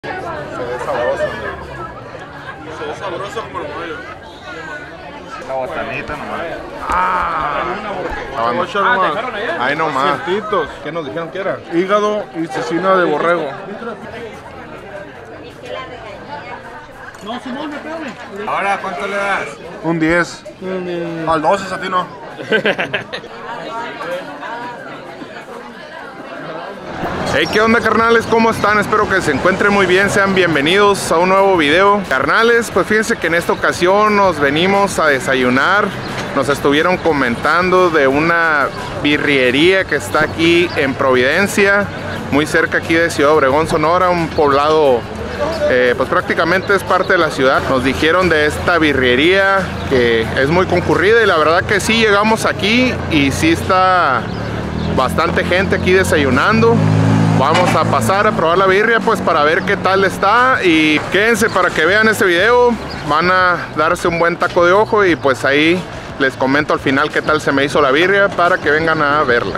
Se ve sabroso. Se ve sabroso como el pollo. La botanita nomás. Ahí nomás. Cientitos. ¿Qué nos dijeron que era? Hígado y cecina de borrego. No, Simón, espérame. Ahora, ¿cuánto le das? Un 10. Al 12 a ti no. Hey, ¿qué onda, carnales? ¿Cómo están? Espero que se encuentren muy bien. Sean bienvenidos a un nuevo video. Carnales, pues fíjense que en esta ocasión nos venimos a desayunar. Nos estuvieron comentando de una birriería que está aquí en Providencia, muy cerca aquí de Ciudad Obregón, Sonora, un poblado pues prácticamente es parte de la ciudad. Nos dijeron de esta birriería que es muy concurrida y la verdad que sí llegamos aquí y sí está bastante gente aquí desayunando. Vamos a pasar a probar la birria pues para ver qué tal está y quédense para que vean este video. Van a darse un buen taco de ojo y pues ahí les comento al final qué tal se me hizo la birria para que vengan a verla.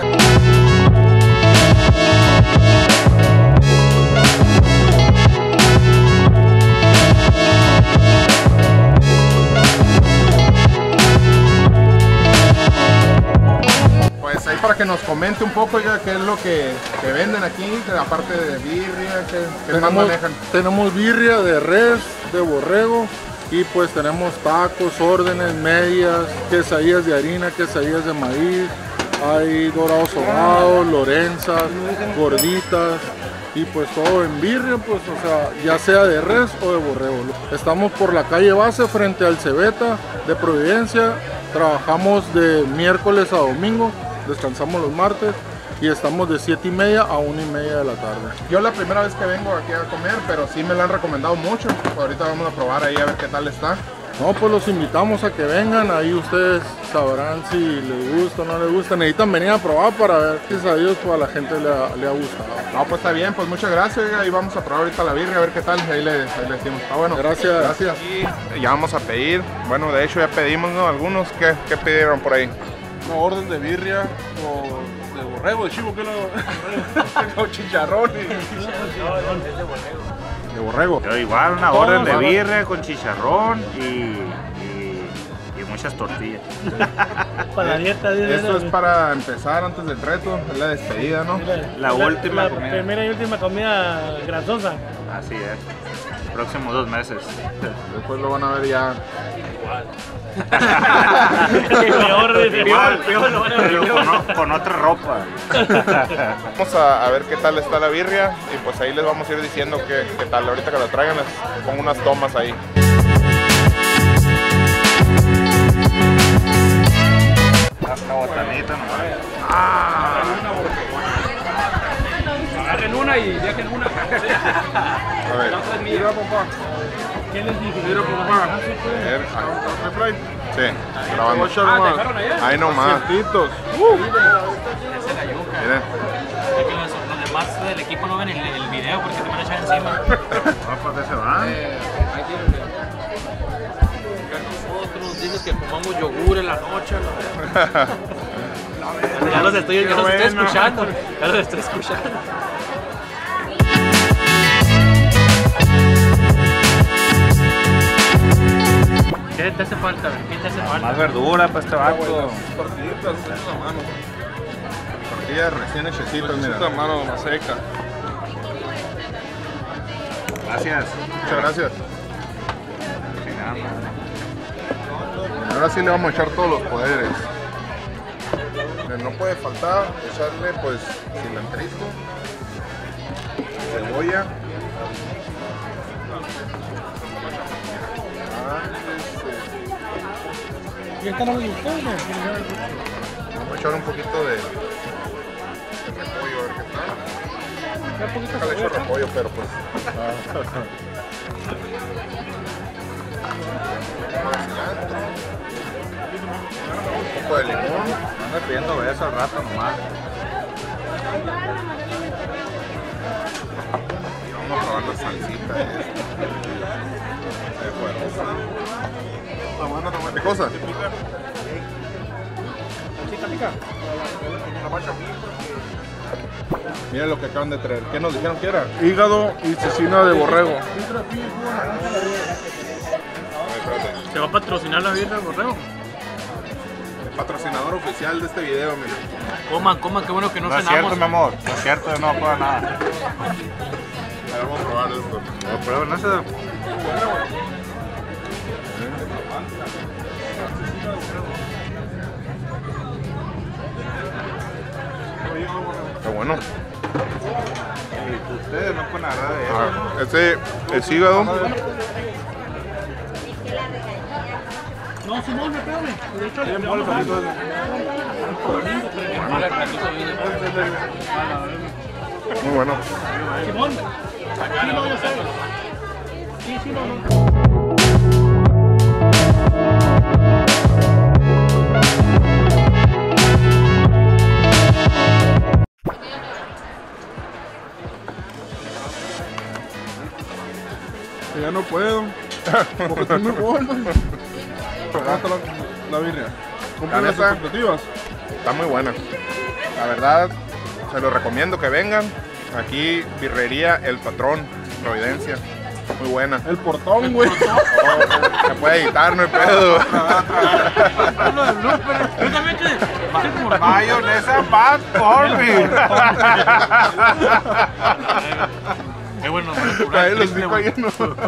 Pues ahí para que nos comente un poco ya qué es lo que venden aquí, aparte de birria, qué más manejan. Tenemos birria de res, de borrego. Y pues tenemos tacos, órdenes, medias, quesadillas de harina, quesadillas de maíz, hay dorados ahogados, lorenzas, gorditas y pues todo en birria, pues o sea, ya sea de res o de borrego. Estamos por la calle Base frente al Cebeta de Providencia, trabajamos de miércoles a domingo, descansamos los martes. Y estamos de 7:30 a 1:30 de la tarde. Yo la primera vez que vengo aquí a comer, pero sí me la han recomendado mucho. Ahorita vamos a probar ahí a ver qué tal está. No, pues los invitamos a que vengan, ahí ustedes sabrán si les gusta o no les gusta. Necesitan venir a probar para ver si a Dios pues a la gente le ha gustado. No, pues está bien, pues muchas gracias. Ahí vamos a probar ahorita la birria a ver qué tal. Ahí le decimos. Está bueno. Gracias. Gracias. Y ya vamos a pedir. Bueno, de hecho ya pedimos, ¿no? Algunos. ¿Qué pidieron por ahí? Una orden de birria o de borrego, de chivo, que lo con chicharrón y... De borrego. Pero igual una orden de birria con chicharrón y muchas tortillas. Para la dieta. Esto es para empezar antes del reto, es la despedida, ¿no? La última comida. Primera y última comida grasosa. Así es. Próximos 2 meses. Después lo van a ver ya. Peor lo van a ver. Pero con otra ropa. Vamos a ver qué tal está la birria y pues ahí les vamos a ir diciendo qué tal. Ahorita que la traigan les pongo unas tomas ahí. La botanita nomás. Agarren una y dejen una. A ver. Mira, papá. ¿Qué les dije? Mira, papá. A ver. ¿Refry? Sí, grabando. ¿Dejaron allá? Ahí nomás. Cientitos. Esa es la yuca. Miren. Es que los demás del equipo no ven el video porque te van a echar encima. ¿Para se van? Nosotros dices que comamos yogur en la noche. Ya los estoy escuchando. Ya los estoy escuchando. ¿Qué te hace falta? ¿Qué te hace falta? Más verdura para este vato. Tortillitas, esa la mano. Tortillas recién hechecitas, mira. Esta mano más seca. Gracias. Muchas gracias. Ahora sí le vamos a echar todos los poderes. No puede faltar echarle pues cilantrito, cebolla. ¿Y esta no me gustó? Vamos a echar un poquito de repollo, a ver qué tal. Nunca le echo repollo, pero pues. Cilantro. Un poco de limón. Ando pidiendo eso al rato nomás. Y vamos a probar la salsita. ¿Qué cosa? Mira lo que acaban de traer. ¿Qué nos dijeron que era? Hígado y cecina de borrego. ¿Se va a patrocinar la birra del borrego? El patrocinador oficial de este video, mira. Coman, coman, qué bueno que no No es cenamos. cierto, mi amor. No es cierto, no puedo nada. Vamos a probar esto. No, pero no sé. Está bueno. Ustedes no pueden hablar de eso. Este es hígado. No, Simón, espérame. De hecho, le vamos Muy bueno. Simón. Sí, no, yo sé. Sí, sí, no, no. Ya no puedo. Porque estoy muy gordo. Hasta la birria. ¿Cumple las neta, expectativas? Está muy buena. La verdad, se lo recomiendo que vengan. Aquí, birrería El Patrón, Providencia. Muy buena. El portón, güey. Oh, se puede editar, no hay pedo. Yo también que... Mayonesa Bad Corby. Qué bueno, nos van a cobrar Ahí los triple, dijo güey. ahí,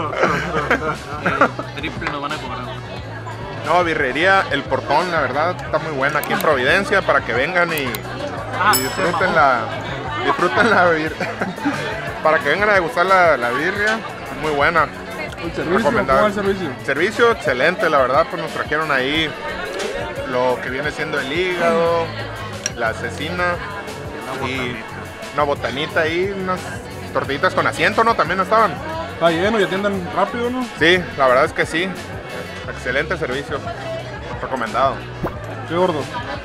no. Triple nos van a cobrar. No, birrería El Portón, la verdad, está muy buena aquí en Providencia para que vengan y disfruten la birria. Para que vengan a degustar la birria, muy buena. El servicio, Recomendable. ¿cómo va el servicio? Servicio excelente, la verdad, pues nos trajeron ahí lo que viene siendo el hígado, la cecina y una botanita ahí, unas tortillitas con asiento, ¿no? También estaban. Está lleno y atiendan rápido, ¿no? Sí, la verdad es que sí. Excelente servicio. Recomendado. Qué gordo.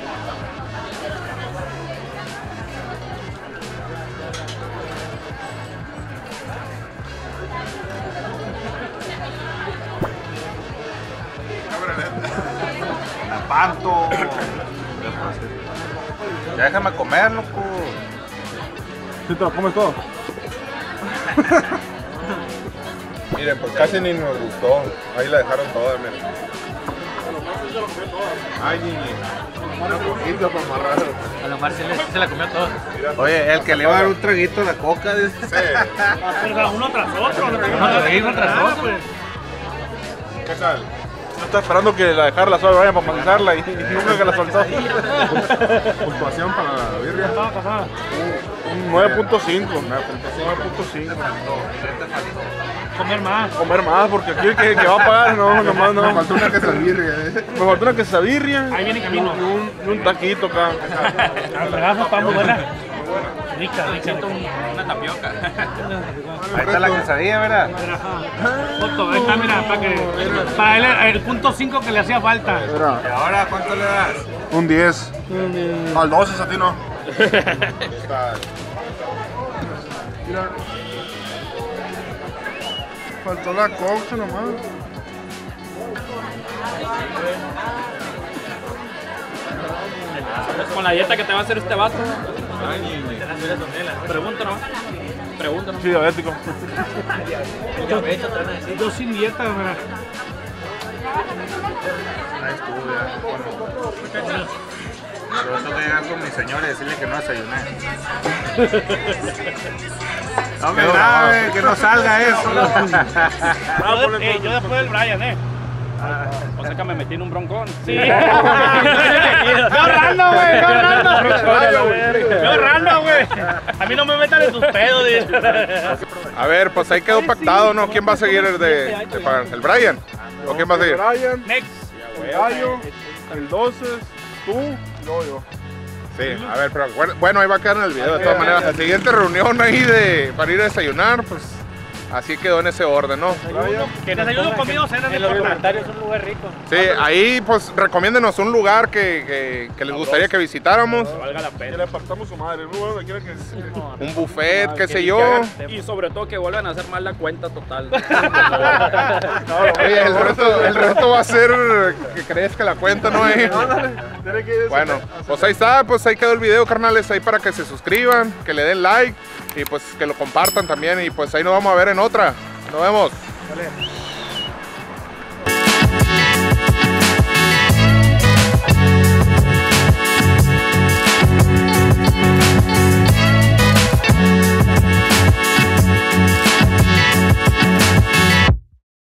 Panto. Ya déjame comer, loco. ¿Sí te lo comes todo? Miren, pues casi ni nos gustó. Ahí la dejaron toda, miren. Ay, Gigi. Una poquito para amarrar. A la Mar se la comió todo. Oye, el que le iba a dar un traguito de coca, dice. Sí. Pero uno tras otro. Uno tras otro. ¿Qué tal? Yo estaba esperando que la dejara la suave vaya para pasarla y nunca que la soltó. Puntuación para la birria. Estaba casada. Un 9.5. 9.5. Comer más. Comer más, porque aquí el que va a pagar, no, nomás no. Me faltó una quesabirria, Me faltó una quesabirria. Ahí viene camino. Y un taquito acá. La verdad, está muy buena. Rica, rica. Siento una tapioca. Ahí está la quesadilla, ¿verdad? Foto, ahí está, mira, para él el punto 5 que le hacía falta. Mira, ¿Y ahora cuánto le das? un 10. Al 12 a ti no. Mira. Faltó la coca nomás. Con la dieta que te va a hacer este vato. Pregunta, ¿no? Pregunta, ¿no? Sí, diabético. Yo sin dieta, mira. Ahí estuvo, ya. Pero tengo que llegar con mi señora y decirle que no desayuné. No me grabe, que no salga eso. Yo después del Brian, O sea que me metí en un broncón. Sí. Yo ahorrando, güey. A mí no me metan en tus pedos, A ver, pues ahí quedó pactado, ¿no? ¿Quién va a seguir de pagar? ¿El Brian? ¿O quién va a seguir? Brian, Next. el gallo, el 12, tú y luego yo. Sí, a ver, pero bueno, ahí va a quedar en el video de todas maneras. La siguiente reunión ahí para ir a desayunar, pues Así quedó en ese orden, ¿no? Desayuno, comido, cena. En los comentarios un lugar rico. Sí, ahí pues recomiéndenos un lugar que les gustaría que visitáramos. Valga la Que pena. le apartamos su madre, un lugar donde quiera que... Un buffet, qué sé yo. Y sobre todo que vuelvan a hacer mal la cuenta total. Oye, el reto va a ser que crezca la cuenta, ¿no? Bueno, pues ahí está, pues ahí quedó el video, carnales, ahí para que se suscriban, que le den like y pues que lo compartan también y pues ahí nos vamos a ver en otra. Nos vemos.